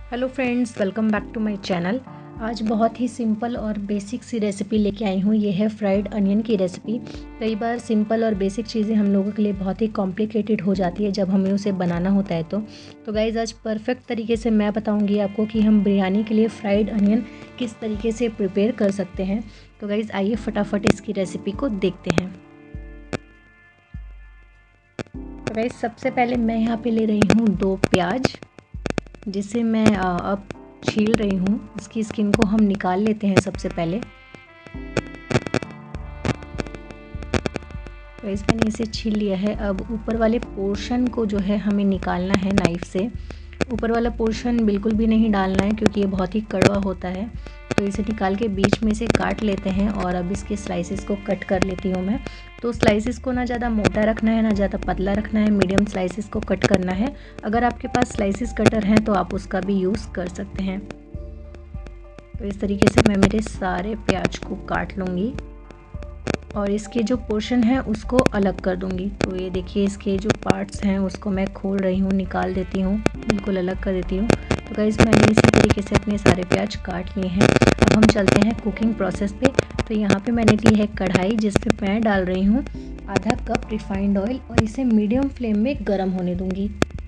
Hello friends, welcome back to my channel. आज बहुत ही सिंपल और बेसिक सी रेसिपी लेके आई हूँ। ये है फ्राइड अनियन की रेसिपी। कई बार सिंपल और बेसिक चीज़ें हम लोगों के लिए बहुत ही कॉम्प्लिकेटेड हो जाती है जब हमें उसे बनाना होता है। तो गाइज़, आज परफेक्ट तरीके से मैं बताऊँगी आपको कि हम बिरयानी के लिए फ़्राइड अनियन किस तरीके से प्रिपेयर कर सकते हैं। तो गाइज़, आइए फटाफट इसकी रेसिपी को देखते हैं। तो गाइज़, सबसे पहले मैं यहाँ पे ले रही हूँ 2 प्याज, जिसे मैं अब छील रही हूँ। इसकी स्किन को हम निकाल लेते हैं सबसे पहले। तो इस मैंने इसे छील लिया है। अब ऊपर वाले पोर्शन को जो है हमें निकालना है नाइफ़ से। ऊपर वाला पोर्शन बिल्कुल भी नहीं डालना है क्योंकि ये बहुत ही कड़वा होता है। तो इसे निकाल के बीच में से काट लेते हैं और अब इसके स्लाइसेस को कट कर लेती हूँ मैं। तो स्लाइसेस को ना ज़्यादा मोटा रखना है ना ज़्यादा पतला रखना है, मीडियम स्लाइसेस को कट करना है। अगर आपके पास स्लाइसेस कटर हैं तो आप उसका भी यूज़ कर सकते हैं। तो इस तरीके से मैं मेरे सारे प्याज को काट लूँगी और इसके जो पोर्शन है उसको अलग कर दूँगी। तो ये देखिए, इसके जो पार्ट्स हैं उसको मैं खोल रही हूँ, निकाल देती हूँ, बिल्कुल अलग कर देती हूँ। तो गाइस, मैंने इसी तरीके से अपने सारे प्याज काट लिए हैं। अब हम चलते हैं कुकिंग प्रोसेस पे। तो यहाँ पे मैंने ली है कढ़ाई, जिस पे मैं डाल रही हूँ आधा कप रिफाइंड ऑयल और इसे मीडियम फ्लेम में गर्म होने दूँगी।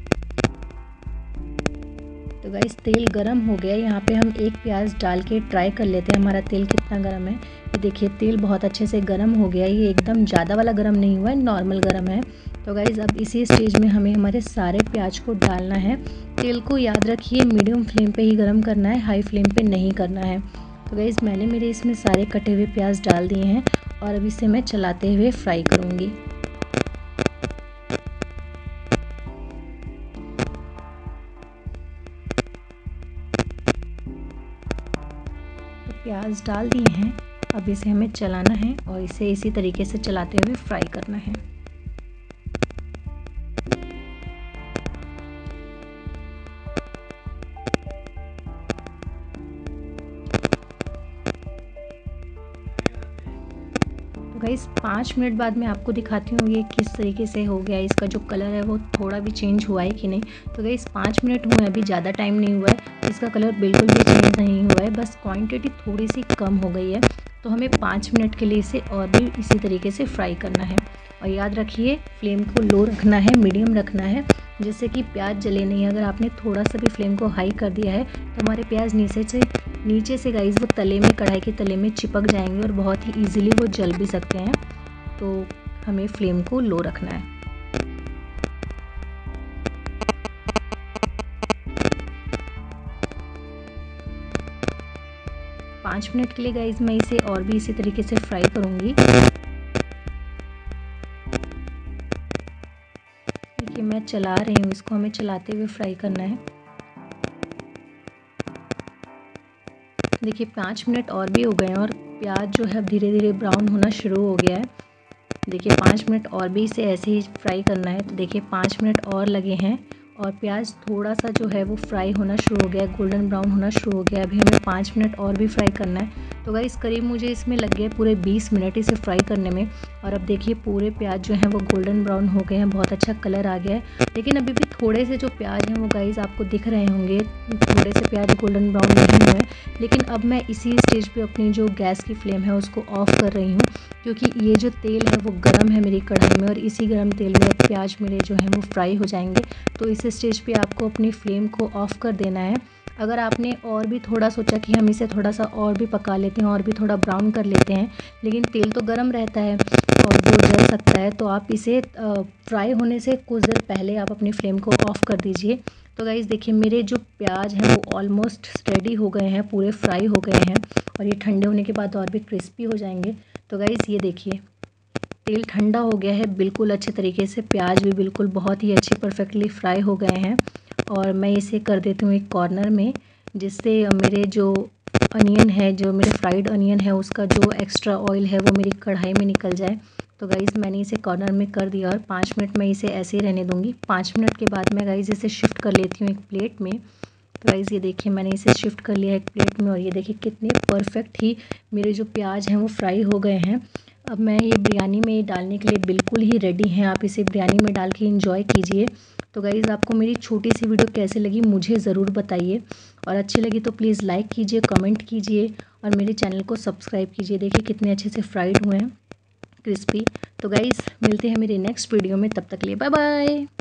तो गाइस, तेल गरम हो गया। यहाँ पे हम एक प्याज डाल के ट्राई कर लेते हैं हमारा तेल कितना गरम है। ये देखिए, तेल बहुत अच्छे से गरम हो गया। ये एकदम ज़्यादा वाला गरम नहीं हुआ है, नॉर्मल गरम है। तो गाइस, अब इसी स्टेज में हमें हमारे सारे प्याज को डालना है। तेल को याद रखिए मीडियम फ्लेम पे ही गरम करना है, हाई फ्लेम पे नहीं करना है। तो गाइस, मैंने मेरे इसमें सारे कटे हुए प्याज डाल दिए हैं और अब इसे मैं चलाते हुए फ्राई करूँगी। प्याज डाल दिए हैं। अब इसे हमें चलाना है और इसे इसी तरीके से चलाते हुए फ्राई करना है। तो गाइस, 5 मिनट बाद मैं आपको दिखाती हूँ ये किस तरीके से हो गया। इसका जो कलर है वो थोड़ा भी चेंज हुआ है कि नहीं। तो गाइस, 5 मिनट हुए, अभी ज़्यादा टाइम नहीं हुआ है। इसका कलर बिल्कुल भी चेंज नहीं हुआ है, बस क्वांटिटी थोड़ी सी कम हो गई है। तो हमें 5 मिनट के लिए इसे और भी इसी तरीके से फ्राई करना है। और याद रखिए, फ्लेम को लो रखना है, मीडियम रखना है, जिससे कि प्याज जले नहीं। अगर आपने थोड़ा सा भी फ्लेम को हाई कर दिया है तो हमारे प्याज नीचे से गाइस वो तले में, कढ़ाई के तले में चिपक जाएंगे और बहुत ही ईजिली वो जल भी सकते हैं। तो हमें फ्लेम को लो रखना है। पाँच मिनट के लिए गाइस मैं इसे और भी इसी तरीके से फ्राई करूँगी। देखिए, मैं चला रही हूँ इसको, हमें चलाते हुए फ्राई करना है। देखिए, 5 मिनट और भी हो गए हैं और प्याज जो है धीरे धीरे ब्राउन होना शुरू हो गया है। देखिए, 5 मिनट और भी इसे ऐसे ही फ्राई करना है। तो देखिए, 5 मिनट और लगे हैं और प्याज थोड़ा सा जो है वो फ्राई होना शुरू हो गया है, गोल्डन ब्राउन होना शुरू हो गया है। अभी हमें 5 मिनट और भी फ्राई करना है। तो गाइस, करीब मुझे इसमें लग गए पूरे 20 मिनट इसे फ्राई करने में। और अब देखिए, पूरे प्याज जो हैं वो गोल्डन ब्राउन हो गए हैं, बहुत अच्छा कलर आ गया है। लेकिन अभी भी थोड़े से जो प्याज हैं वो गाइस आपको दिख रहे होंगे, थोड़े से प्याज गोल्डन ब्राउन नहीं हुए हैं। लेकिन अब मैं इसी स्टेज पे अपनी जो गैस की फ्लेम है उसको ऑफ़ कर रही हूँ, क्योंकि ये जो तेल है वो गर्म है मेरी कढ़ाई में और इसी गर्म तेल में प्याज मेरे जो है वो फ्राई हो जाएंगे। तो इस स्टेज पे आपको अपनी फ्लेम को ऑफ़ कर देना है। अगर आपने और भी थोड़ा सोचा कि हम इसे थोड़ा सा और भी पका लेते हैं और भी थोड़ा ब्राउन कर लेते हैं, लेकिन तेल तो गर्म रहता है और वो जल सकता है, तो आप इसे फ्राई होने से कुछ देर पहले आप अपनी फ्लेम को ऑफ़ कर दीजिए। तो गाइज़, देखिए, मेरे जो प्याज हैं वो ऑलमोस्ट रेडी हो गए हैं, पूरे फ्राई हो गए हैं और ये ठंडे होने के बाद और भी क्रिस्पी हो जाएंगे। तो गाइज़, ये देखिए, तेल ठंडा हो गया है बिल्कुल अच्छे तरीके से, प्याज भी बिल्कुल बहुत ही अच्छे परफेक्टली फ्राई हो गए हैं। और मैं इसे कर देती हूँ एक कॉर्नर में, जिससे मेरे जो अनियन है, जो मेरे फ्राइड अनियन है, उसका जो एक्स्ट्रा ऑयल है वो मेरी कढ़ाई में निकल जाए। तो गाइज़, मैंने इसे कॉर्नर में कर दिया और 5 मिनट मैं इसे ऐसे ही रहने दूँगी। 5 मिनट के बाद मैं गाइज़ इसे शिफ्ट कर लेती हूँ एक प्लेट में। तो गाइज़, ये देखिए, मैंने इसे शिफ्ट कर लिया एक प्लेट में और ये देखिए कितने परफेक्ट ही मेरे जो प्याज हैं वो फ्राई हो गए हैं। अब मैं ये बिरयानी में डालने के लिए बिल्कुल ही रेडी हैं। आप इसे बिरयानी में डाल के एंजॉय कीजिए। तो गाइज़ आपको मेरी छोटी सी वीडियो कैसे लगी मुझे ज़रूर बताइए, और अच्छी लगी तो प्लीज़ लाइक कीजिए, कमेंट कीजिए और मेरे चैनल को सब्सक्राइब कीजिए। देखिए कितने अच्छे से फ्राइड हुए हैं, क्रिस्पी। तो गाइज़ मिलते हैं मेरे नेक्स्ट वीडियो में, तब तक के लिए बाय बाय।